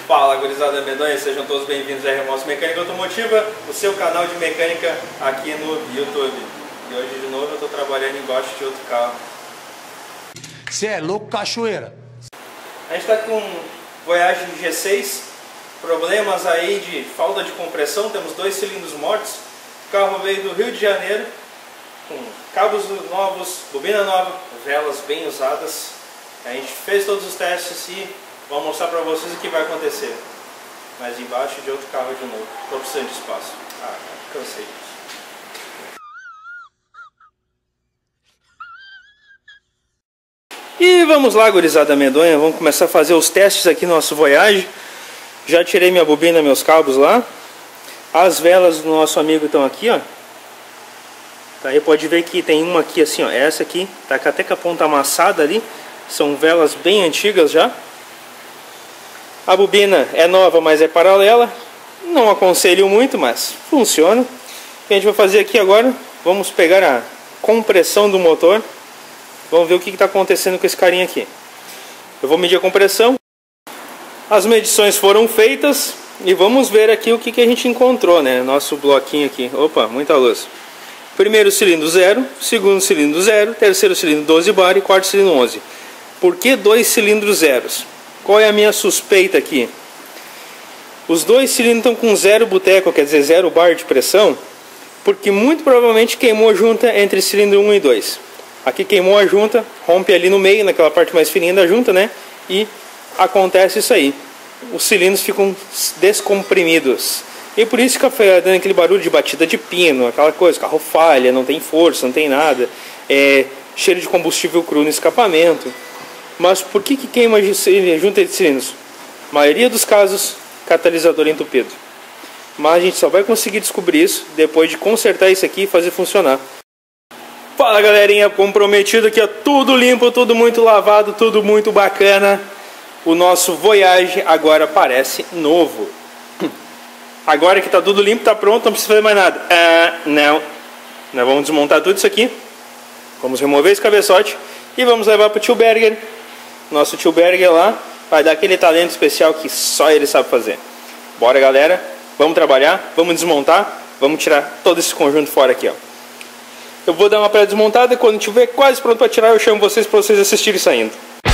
Fala, gurizada medonha, sejam todos bem-vindos a Remotos Mecânica Automotiva, o seu canal de mecânica aqui no YouTube. E hoje de novo eu estou trabalhando embaixo de outro carro. Você é louco, cachoeira? A gente está com Voyage G6, problemas aí de falta de compressão, temos 2 cilindros mortos. O carro veio do Rio de Janeiro, com cabos novos, bobina nova, velas bem usadas. A gente fez todos os testes e vou mostrar para vocês o que vai acontecer. Mas embaixo de outro carro de novo. Estou precisando de espaço. Cansei disso. E vamos lá, gurizada medonha. Vamos começar a fazer os testes aqui no nosso Voyage. Já tirei minha bobina, meus cabos lá. As velas do nosso amigo estão aqui, ó. Tá aí, pode ver que tem uma aqui assim, ó. Essa aqui tá até com a ponta amassada ali. São velas bem antigas já. A bobina é nova, mas é paralela. Não aconselho muito, mas funciona. O que a gente vai fazer aqui agora? Vamos pegar a compressão do motor. Vamos ver o que está acontecendo com esse carinha aqui. Eu vou medir a compressão. As medições foram feitas. E vamos ver aqui o que a gente encontrou, né? Nosso bloquinho aqui. Opa, muita luz. Primeiro cilindro 0, segundo cilindro 0, terceiro cilindro 12 bar e quarto cilindro 11. Por que 2 cilindros zeros? Qual é a minha suspeita aqui? Os 2 cilindros estão com 0 boteco, quer dizer 0 bar de pressão, porque muito provavelmente queimou a junta entre cilindro 1 e 2. Aqui queimou a junta, rompe ali no meio, naquela parte mais fininha da junta, né? E acontece isso aí. Os cilindros ficam descomprimidos. E por isso fica dando aquele barulho de batida de pino, aquela coisa, o carro falha, não tem força, não tem nada. Cheiro de combustível cru no escapamento. Mas por que queima a junta de cilindros? Maioria dos casos, catalisador entupido. Mas a gente só vai conseguir descobrir isso depois de consertar isso aqui e fazer funcionar. Fala, galerinha, comprometido aqui, ó, tudo limpo, tudo muito lavado, tudo muito bacana. O nosso Voyage agora parece novo. Agora que tá tudo limpo, tá pronto, não precisa fazer mais nada. Não. Nós vamos desmontar tudo isso aqui. Vamos remover esse cabeçote e vamos levar para o tio Berger. Nosso tio Berger lá vai dar aquele talento especial que só ele sabe fazer. Bora, galera, vamos trabalhar, vamos desmontar, vamos tirar todo esse conjunto fora aqui, ó. Eu vou dar uma pré-desmontada e quando tiver quase pronto para tirar, eu chamo vocês para vocês assistirem saindo.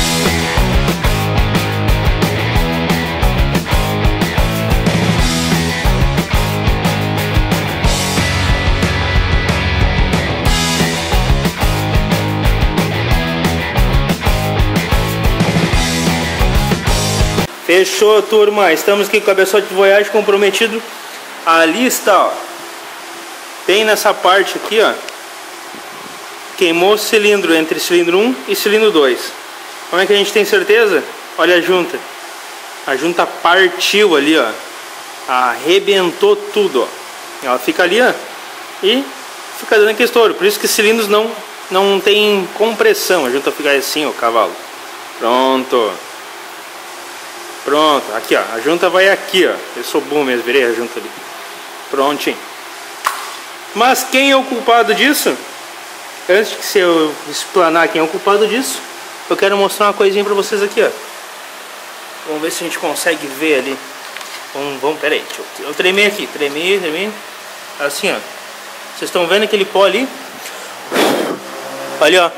Fechou, turma, estamos aqui com o cabeçote de Voyage comprometido. Ali está, ó, bem nessa parte aqui, ó, queimou o cilindro entre cilindro 1 e cilindro 2. Como é que a gente tem certeza? Olha a junta. A junta partiu ali, ó, arrebentou tudo, ó. Ela fica ali, ó, e fica dando aquele estouro. Por isso que cilindros não tem compressão. A junta fica assim, ó, cavalo. Pronto. Pronto, aqui, ó, a junta vai aqui, ó. Eu sou bom mesmo, virei a junta ali. Prontinho. Mas quem é o culpado disso? Antes de eu explanar quem é o culpado disso, eu quero mostrar uma coisinha pra vocês aqui, ó. Vamos ver se a gente consegue ver ali. Vamos, peraí, eu tremei aqui, tremei. Assim, ó. Vocês estão vendo aquele pó ali? Olha, ó.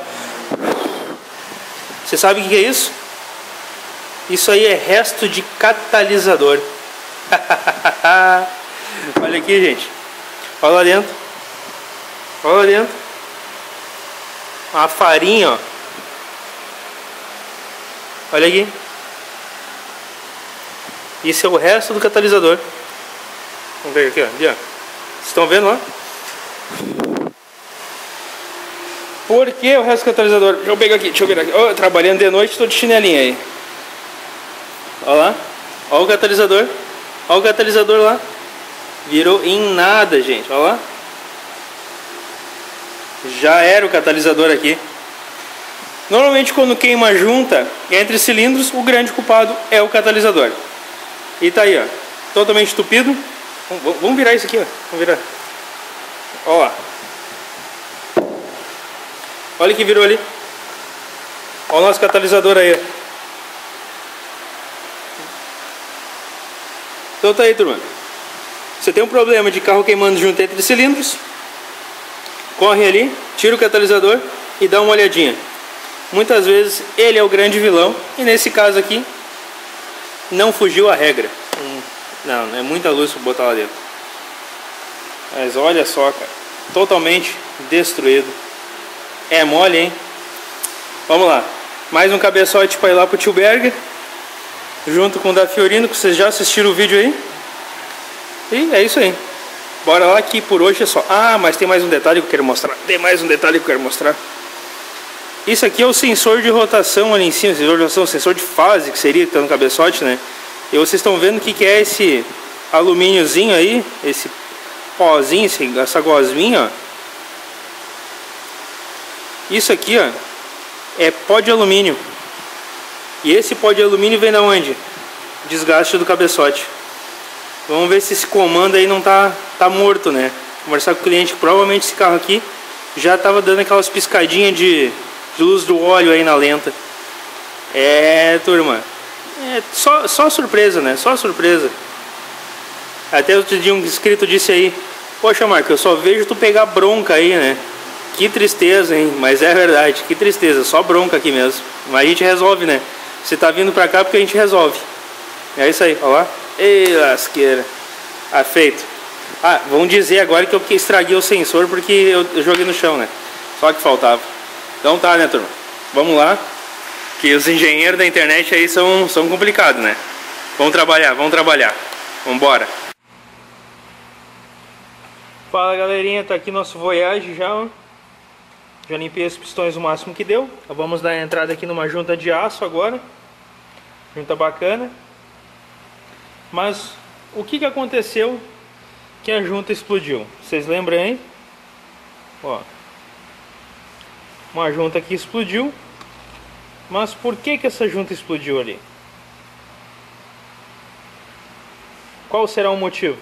Você sabe o que é isso? Isso aí é resto de catalisador. Olha aqui, gente. Olha lá dentro. Olha lá dentro. Uma farinha, ó. Olha aqui. Isso é o resto do catalisador. Vamos ver aqui, ó. Vocês estão vendo lá? Por que o resto do catalisador? Deixa eu pegar aqui, Oh, trabalhando de noite, tô de chinelinha aí. Olha lá, olha o catalisador. Olha o catalisador lá. Virou em nada, gente. Olha lá. Já era o catalisador aqui. Normalmente quando queima a junta entre cilindros, o grande culpado é o catalisador. E tá aí, ó, totalmente entupido. Vamos virar isso aqui, ó. Vamos virar. Ó lá. Olha que virou ali. Olha o nosso catalisador aí, ó. Então tá aí, turma. Você tem um problema de carro queimando junto entre cilindros, corre ali, tira o catalisador e dá uma olhadinha. Muitas vezes ele é o grande vilão, e nesse caso aqui não fugiu a regra. Não é muita luz para botar lá dentro. Mas olha só, cara, totalmente destruído. É mole, hein? Vamos lá, mais um cabeçote para ir lá pro tio Berger, junto com o da Fiorino, que vocês já assistiram o vídeo aí. E é isso aí. Bora lá, que por hoje é só. Ah, mas tem mais um detalhe que eu quero mostrar. Isso aqui é o sensor de rotação ali em cima. Sensor de rotação, sensor de fase, que seria que tá no cabeçote, né? E vocês estão vendo o que é esse alumíniozinho aí, esse pozinho, essa gosminha, ó. Isso aqui, ó, é pó de alumínio. E esse pó de alumínio vem da onde? Desgaste do cabeçote. Vamos ver se esse comando aí não tá morto, né? Conversar com o cliente, provavelmente esse carro aqui já tava dando aquelas piscadinhas de luz do óleo aí na lenta. É, turma, é só surpresa, né? Só surpresa. Até outro dia um inscrito disse aí: poxa, Marco, eu só vejo tu pegar bronca aí, né? Que tristeza, hein? Mas é verdade, que tristeza, só bronca aqui mesmo. Mas a gente resolve, né? Você tá vindo pra cá porque a gente resolve. É isso aí, ó lá. Ei, lasqueira. Ah, feito. Ah, vão dizer agora que eu estraguei o sensor porque eu joguei no chão, né? Só que faltava. Então tá, né, turma? Vamos lá. Que os engenheiros da internet aí são complicados, né? Vamos trabalhar, vamos trabalhar. Vambora. Fala, galerinha, tá aqui nosso Voyage já, ó. Já limpei os pistões o máximo que deu. Então, vamos dar a entrada aqui numa junta de aço agora. Junta bacana. Mas o que aconteceu que a junta explodiu? Vocês lembram aí? Ó, uma junta que explodiu. Mas por que essa junta explodiu ali? Qual será o motivo?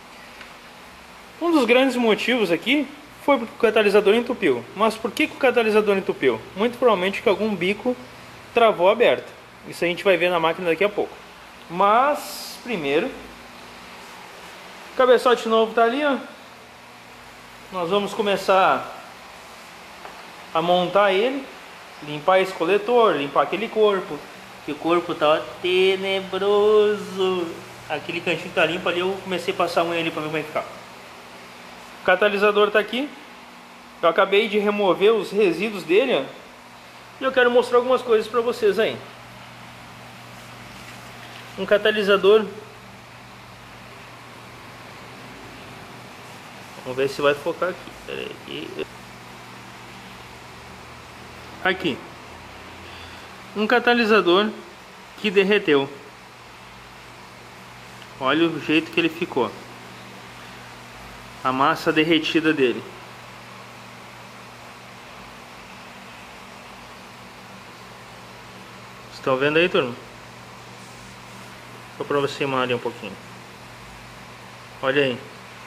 Um dos grandes motivos aqui foi porque o catalisador entupiu. Mas por que o catalisador entupiu? Muito provavelmente que algum bico travou aberto. Isso a gente vai ver na máquina daqui a pouco. Mas primeiro, o cabeçote novo tá ali, ó. Nós vamos começar a montar ele, limpar esse coletor, limpar aquele corpo, que o corpo tá tenebroso. Aquele cantinho tá limpo ali, eu comecei a passar a unha ali para ver como é que fica. O catalisador tá aqui. Eu acabei de remover os resíduos dele, ó. E eu quero mostrar algumas coisas para vocês aí. Um catalisador. Vamos ver se vai focar aqui. Pera aí. Aqui. Um catalisador que derreteu. Olha o jeito que ele ficou. A massa derretida dele. Estão vendo aí, turma? Só para você ali um pouquinho. Olha aí.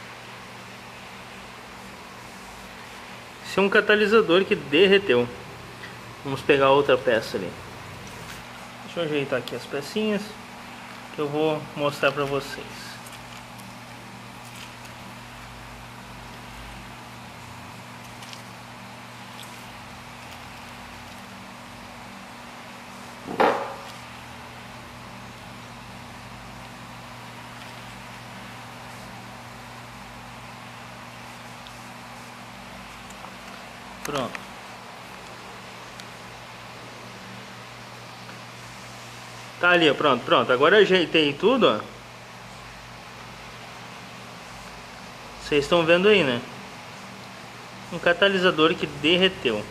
Esse é um catalisador que derreteu. Vamos pegar outra peça ali. Deixa eu ajeitar aqui as pecinhas que eu vou mostrar para vocês. Pronto. Tá ali, ó, pronto. Agora eu ajeitei tudo, ó. Vocês estão vendo aí, né? Um catalisador que derreteu.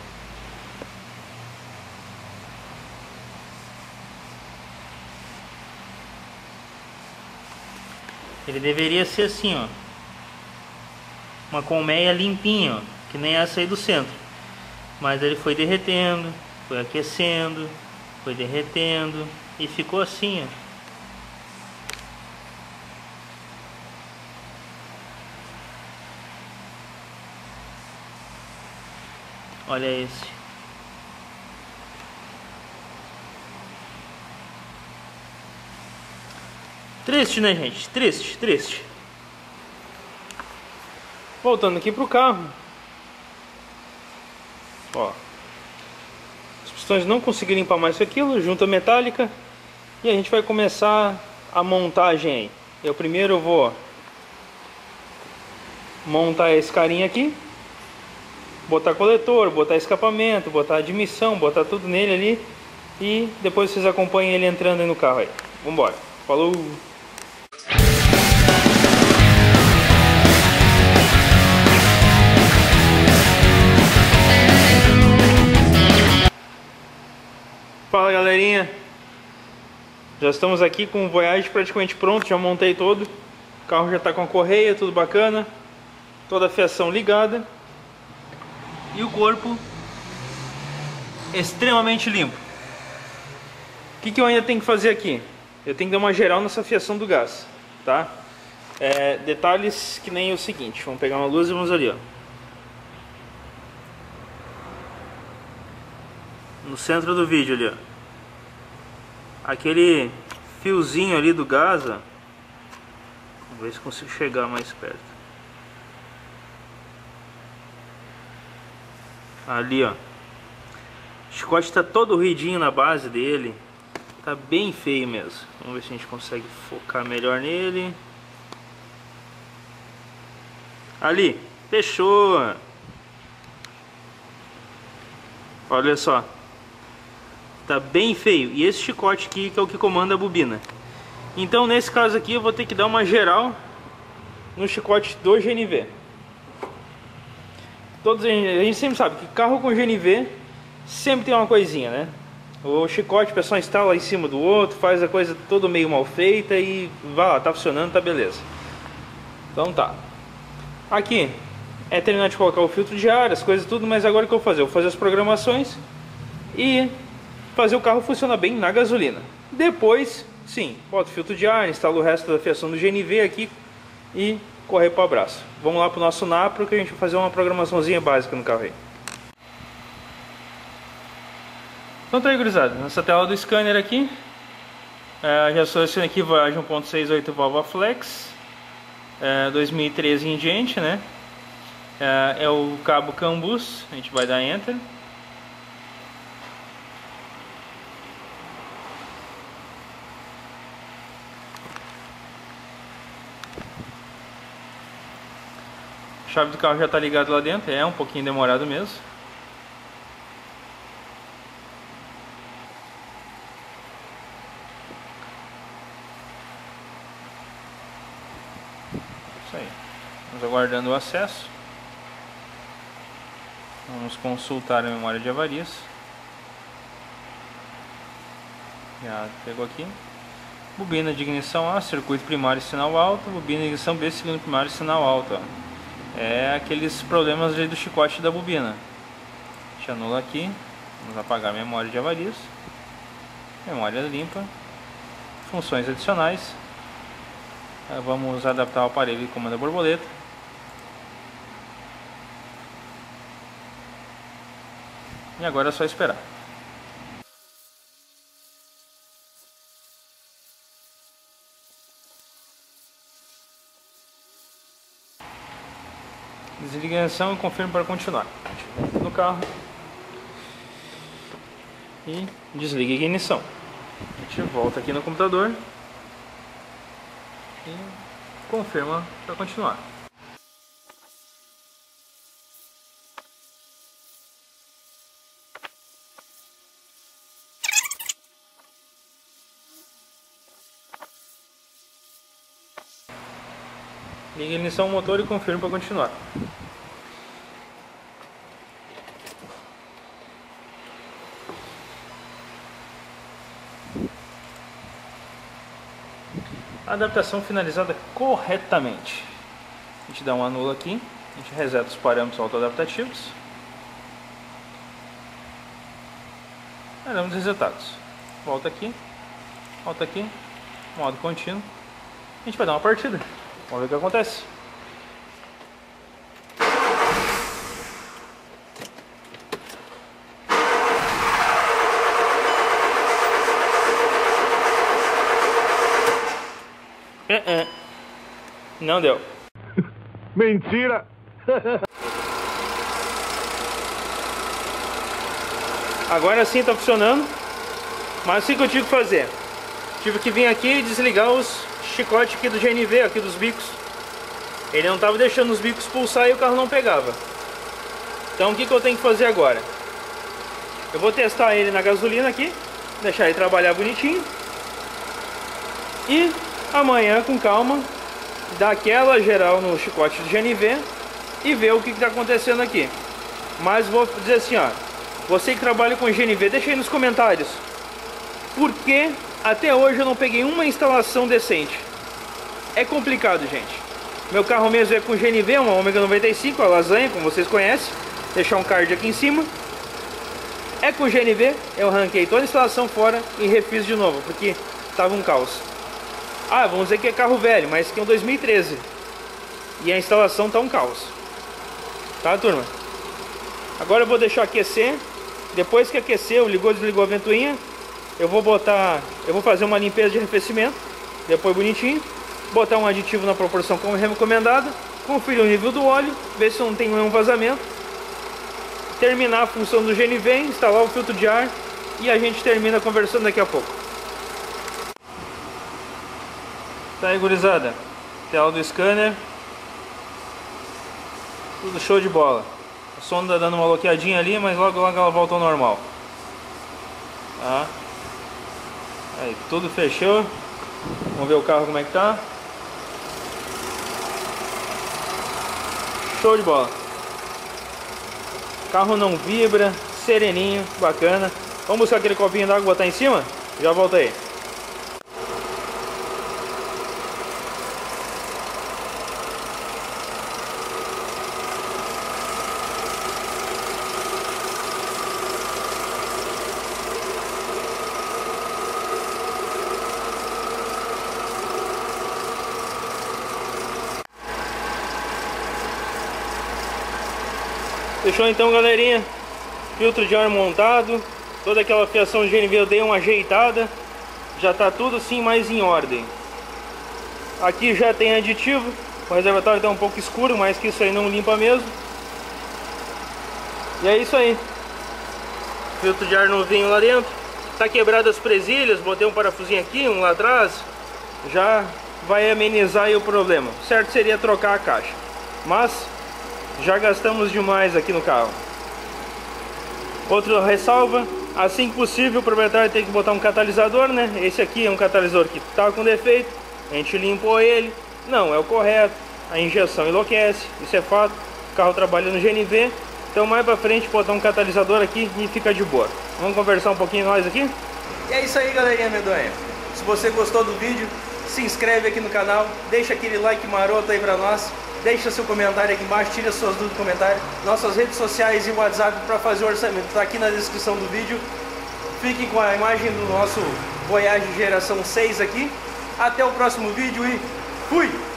Ele deveria ser assim, ó. Uma colmeia limpinha, ó, que nem essa aí do centro. Mas ele foi derretendo, foi aquecendo, foi derretendo e ficou assim, ó. Olha esse. Triste, né, gente? Triste, triste. Voltando aqui pro carro. Ó. Os pistões não conseguiram limpar mais isso aquilo, junta metálica. E a gente vai começar a montagem aí. Eu primeiro vou montar esse carinha aqui. Botar coletor, botar escapamento, botar admissão, botar tudo nele ali. E depois vocês acompanhem ele entrando aí no carro aí. Vambora. Falou! Fala, galerinha. Já estamos aqui com o Voyage praticamente pronto. Já montei todo. O carro já está com a correia, tudo bacana. Toda a fiação ligada. E o corpo extremamente limpo. O que eu ainda tenho que fazer aqui? Eu tenho que dar uma geral nessa fiação do gás, tá? Detalhes que nem o seguinte. Vamos pegar uma luz e vamos ali, ó. No centro do vídeo ali, ó. Aquele fiozinho ali do gás, ó. Vamos ver se consigo chegar mais perto. Ali, ó. O chicote está todo ruidinho na base dele. Tá bem feio mesmo. Vamos ver se a gente consegue focar melhor nele. Ali, fechou. Olha só. Tá bem feio. E esse chicote aqui que é o que comanda a bobina. Então nesse caso aqui eu vou ter que dar uma geral no chicote do GNV. A gente sempre sabe que carro com GNV sempre tem uma coisinha, né? O chicote o pessoal instala em cima do outro, faz a coisa toda meio mal feita e vai lá, tá funcionando, tá beleza. Então tá. Aqui é terminar de colocar o filtro de ar, as coisas tudo, mas agora o que eu vou fazer? Eu vou fazer as programações e fazer o carro funcionar bem na gasolina. Depois, sim, boto o filtro de ar, instalo o resto da fiação do GNV aqui e correr para o abraço. Vamos lá para o nosso Napro que a gente vai fazer uma programaçãozinha básica no carro aí. Então tá aí, gurizada, nessa tela do scanner aqui, já selecionei aqui Voyage 1.68 válvula flex, 2013 em diante, né? É o cabo CAN bus, a gente vai dar Enter. A chave do carro já está ligada lá dentro, é um pouquinho demorado mesmo. Isso aí. Vamos aguardando o acesso. Vamos consultar a memória de avarias. Já pegou aqui. Bobina de ignição A, circuito primário sinal alto. Bobina de ignição B, segundo primário sinal alto. Ó. É aqueles problemas do chicote da bobina. A gente anula aqui. Vamos apagar a memória de avarias. Memória limpa. Funções adicionais. Vamos adaptar o aparelho de comando a borboleta. E agora é só esperar. Desliga a ignição e confirmo para continuar. A gente volta no carro e desliga a ignição. A gente volta aqui no computador e confirma para continuar. Liga a ignição do motor e confirma para continuar. A adaptação finalizada corretamente. A gente dá um anula aqui, a gente reseta os parâmetros autoadaptativos. Damos resetados. Volta aqui, modo contínuo. A gente vai dar uma partida. Vamos ver o que acontece. Não deu. Mentira! Agora sim tá funcionando. Mas o que eu tive que fazer? Tive que vir aqui e desligar os chicotes aqui do GNV, aqui dos bicos. Ele não tava deixando os bicos pulsar e o carro não pegava. Então o que eu tenho que fazer agora? Eu vou testar ele na gasolina aqui, deixar ele trabalhar bonitinho. E amanhã, com calma, dar aquela geral no chicote do GNV e ver o que está acontecendo aqui. Mas vou dizer assim, ó, você que trabalha com GNV, deixa aí nos comentários por que até hoje eu não peguei uma instalação decente. É complicado, gente. Meu carro mesmo é com GNV, uma Ômega 95, a lasanha, como vocês conhecem. Deixar um card aqui em cima. É com GNV, eu arranquei toda a instalação fora e refiz de novo, porque estava um caos. Ah, vamos dizer que é carro velho, mas que é um 2013. E a instalação tá um caos. Tá, turma? Agora eu vou deixar aquecer. Depois que aqueceu, ligou, desligou a ventoinha, eu vou fazer uma limpeza de arrefecimento, depois bonitinho, botar um aditivo na proporção como recomendada, conferir o nível do óleo, ver se não tem nenhum vazamento, terminar a função do GNV, instalar o filtro de ar e a gente termina conversando daqui a pouco. Tá aí, gurizada, tela do scanner, tudo show de bola. A sonda dando uma bloqueadinha ali, mas logo ela volta ao normal. Tá? Aí, tudo fechou. Vamos ver o carro como é que tá. Show de bola. O carro não vibra, sereninho, bacana. Vamos buscar aquele copinho d'água e botar em cima? Já volto aí. Fechou então, galerinha, filtro de ar montado, toda aquela fiação de GNV eu dei uma ajeitada, já tá tudo assim mais em ordem. Aqui já tem aditivo, o reservatório tá um pouco escuro, mas que isso aí não limpa mesmo. E é isso aí, filtro de ar novinho lá dentro, tá quebrado as presilhas, botei um parafusinho aqui, um lá atrás, já vai amenizar aí o problema. O certo seria trocar a caixa, mas já gastamos demais aqui no carro. Outra ressalva, assim que possível o proprietário tem que botar um catalisador, né? Esse aqui é um catalisador que tá com defeito, a gente limpou ele, não é o correto, a injeção enlouquece, isso é fato. O carro trabalha no GNV, então mais pra frente botar um catalisador aqui e fica de boa. Vamos conversar um pouquinho nós aqui? E é isso aí, galerinha medonha. Se você gostou do vídeo, se inscreve aqui no canal, deixa aquele like maroto aí pra nós. Deixa seu comentário aqui embaixo, tira suas dúvidas no comentário. Nossas redes sociais e WhatsApp para fazer o orçamento está aqui na descrição do vídeo. Fiquem com a imagem do nosso Voyage geração 6 aqui. Até o próximo vídeo e fui!